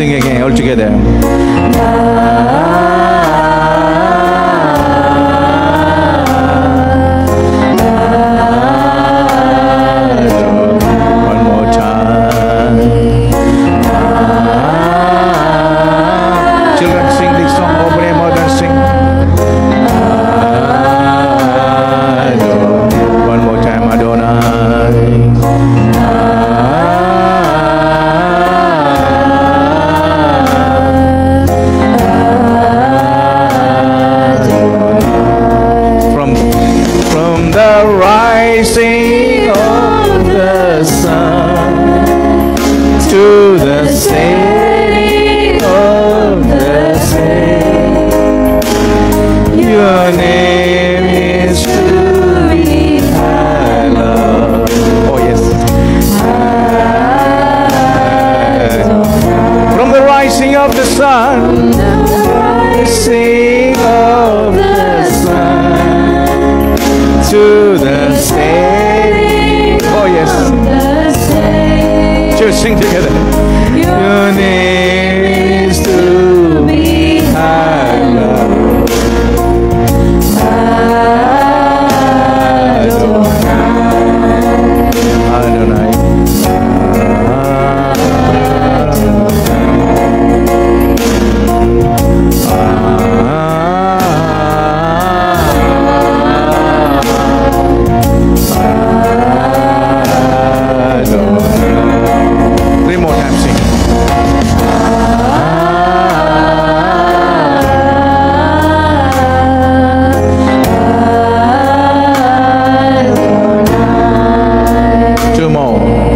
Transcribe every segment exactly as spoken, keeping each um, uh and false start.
sing again all together. One more time. Children, sing this song over and more than sing. One more time, Adonai. From, from the rising of the sun to the setting of the same, your name is to be hallowed. Oh yes. From the rising of the sun, rising of the sun to the setting. Oh yes. Just sing together. Your name is to be hallowed. Adonai. Three more times sing. Two more.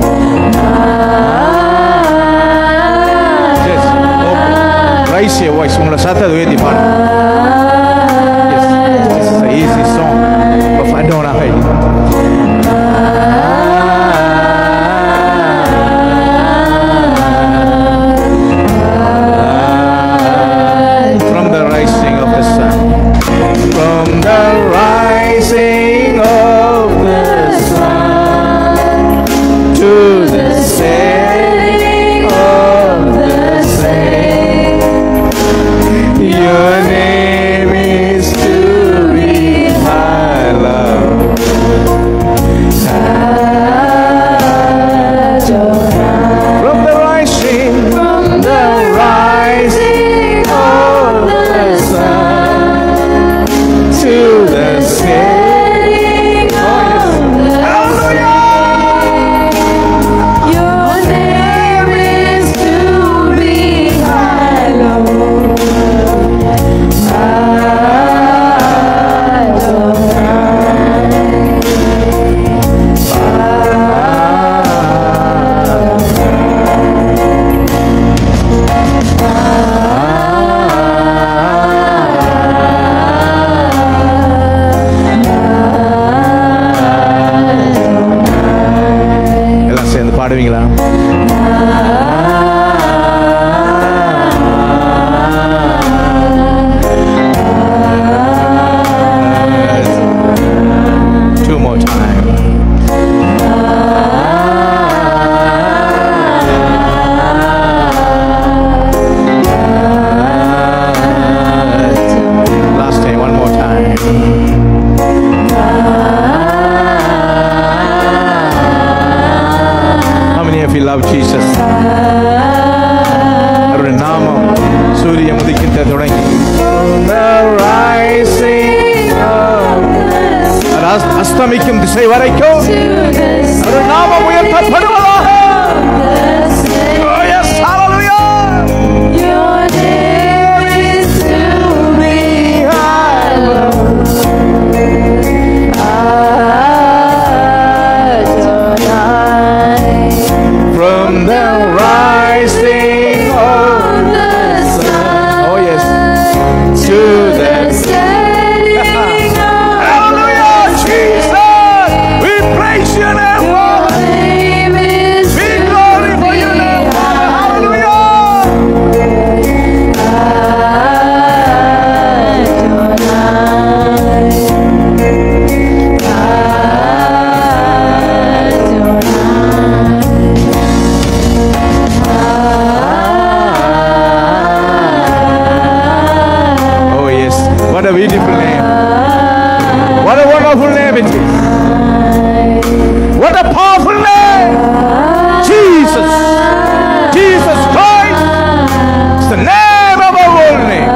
Yes. Oh, raise your voice. Con la santa dovete fare. Yes. This is an easy song of Adonai. From the rising of the sun, from the rising of the sun to the setting of the same, your name is to be hallowed. From the rising, from the rising of the sun to the setting of the same, your name is to be hallowed. எல்லாம் சேர்ந்து பாடுவீங்களா? Two more time. Last time, one more time. How many of you love Jesus? அவருடைய நாமம் சூரியன் உதிக்கின்ற தொடங்கி அஸ்தமிக்கும் திசை வரைக்கும் அவருடைய நாமம் உயர்த்தப்படுவதாக. Oh yes, hallelujah. Your name is to be hallowed. From the rising of the sun, oh yes, to the setting of Hallelujah, Jesus, we praise your name, Lord. Your name is powerful name it is. What a powerful name. Jesus. Jesus Christ. It's the name above all name.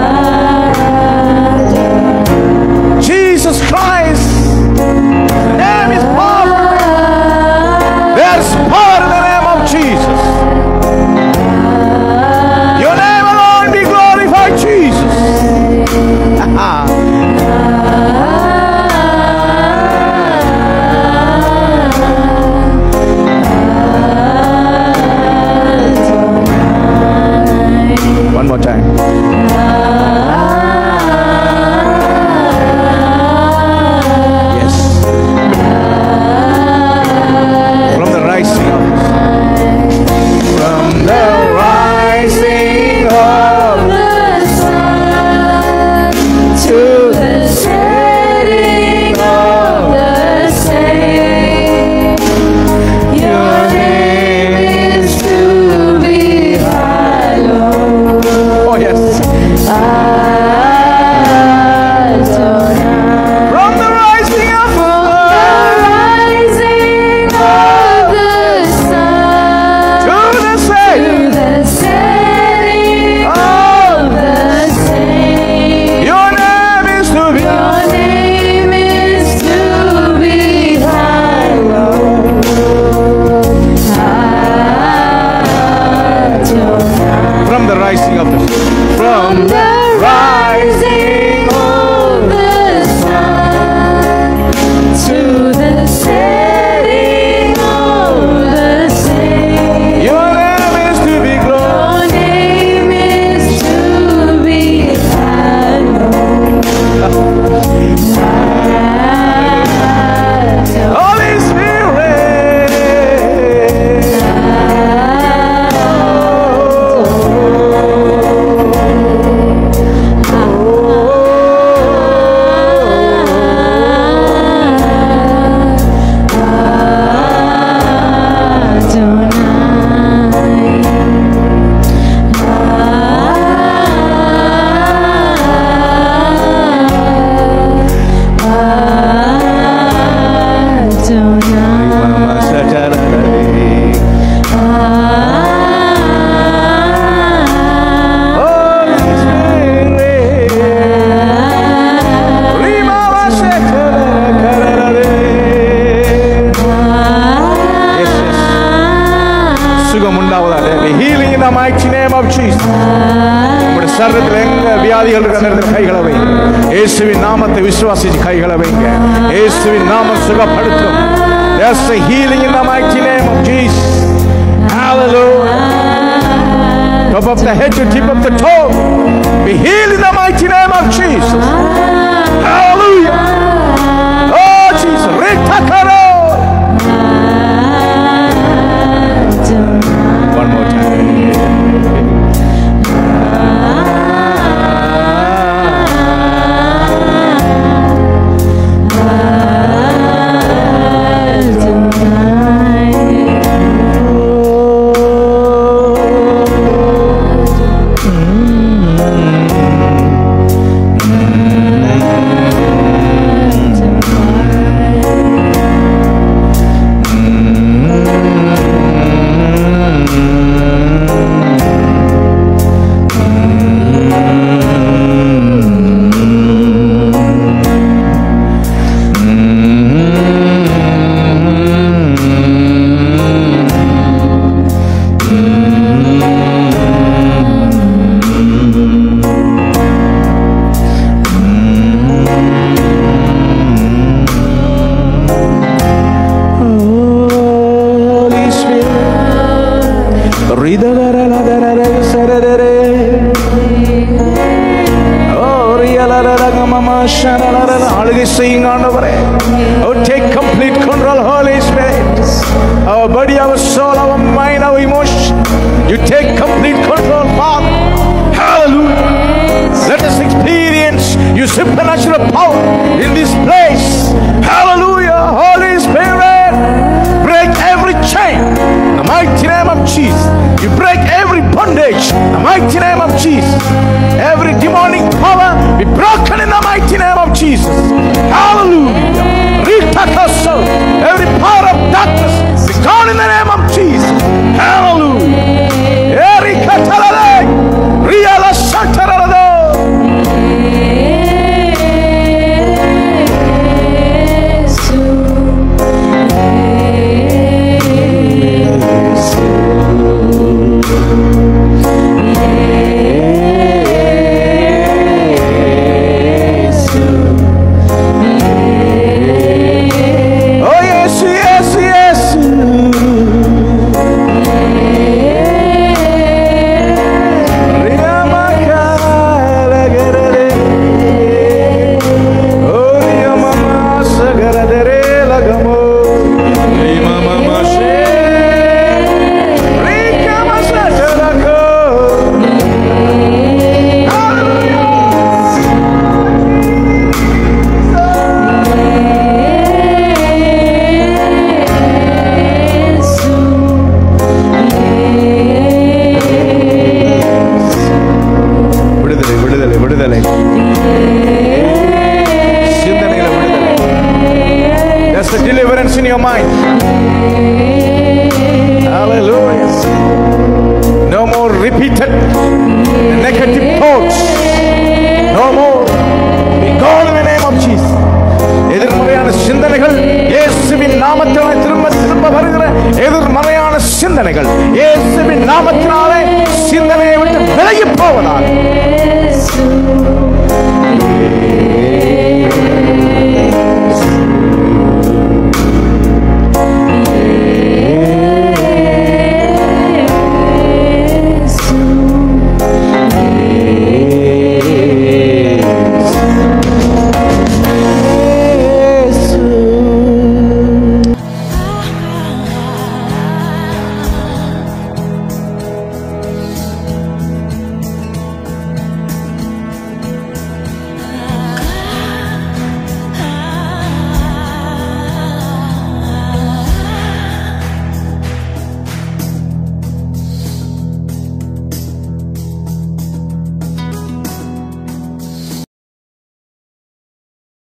Jesus Christ. The name is powerful. There's power in the name of Jesus. Your name alone be glorified, Jesus. One more time. Yes. From the rising of from the rising of the sun to the setting of the same, your name is to be hallowed. Oh yes. From the rising of the rising of the sun to the setting, to the setting of the same, your name is to be. your name is to be hallowed. Adonai. From the rising of the from The rising of the sun to the setting of the same, your name is to be glorified. your name is to be hallowed. Adonai. Holy Spirit. Healing in the mighty name of Jesus. உங்களுடைய சரீரத்தில் எங்க வியாதிகள் இருக்கிற நேரத்தில் கைகளை வைங்க. இயேசுவின் நாமத்தை விசுவாசிச்சு கைகளை வைங்க. இயேசுவின் நாமம் சுகப்படுத்தும். There's a healing in the mighty name of Jesus. Hallelujah. Top of the head to tip of the toe. Be healed in the mighty name of Jesus. Hallelujah. Oh Jesus. Ritakaro. One more time. ஆளுகை செய்யுங்க ஆண்டவரே. Oh, take complete control, Holy Spirit. Our body, our soul, our mind, our emotion. You take complete control, Father. Hallelujah. Let us experience your supernatural power in this place. Hallelujah. Holy Spirit, break every chain in the mighty name of Jesus. You break every bondage in the mighty name of Jesus. Every demonic power be broken in the mighty name of Jesus. Hallelujah. There's a deliverance in your mind. Hallelujah. No more repeated negative thoughts. No more. Be gone in the name of Jesus. எதிர்மறையான சிந்தனைகள் இயேசுவின் நாமத்தினாலே திரும்ப திரும்ப வருகிற எதிர்மறையான சிந்தனைகள் இயேசுவின் நாமத்தினாலே சிந்தனையை விட்டு விலகி போவதாக.